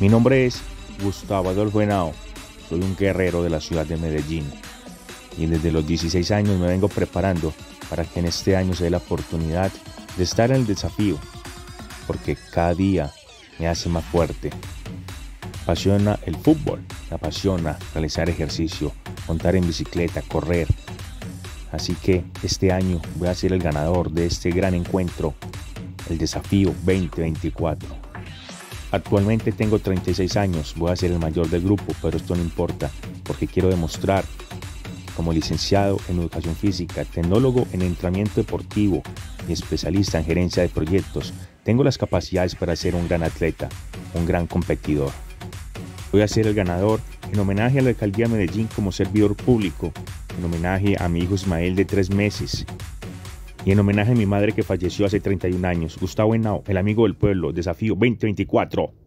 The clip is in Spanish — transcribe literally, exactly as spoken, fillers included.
Mi nombre es Gustavo Adolfo Henao, soy un guerrero de la ciudad de Medellín y desde los dieciséis años me vengo preparando para que en este año se dé la oportunidad de estar en el desafío, porque cada día me hace más fuerte. Me apasiona el fútbol, me apasiona realizar ejercicio, montar en bicicleta, correr. Así que este año voy a ser el ganador de este gran encuentro, el Desafío veinte veinticuatro. Actualmente tengo treinta y seis años, voy a ser el mayor del grupo, pero esto no importa, porque quiero demostrar que como licenciado en Educación Física, tecnólogo en entrenamiento deportivo y especialista en gerencia de proyectos, tengo las capacidades para ser un gran atleta, un gran competidor. Voy a ser el ganador en homenaje a la Alcaldía de Medellín como servidor público, en homenaje a mi hijo Ismael de tres meses y en homenaje a mi madre que falleció hace treinta y un años. Gustavo Henao, el amigo del pueblo, Desafío veinte veinticuatro.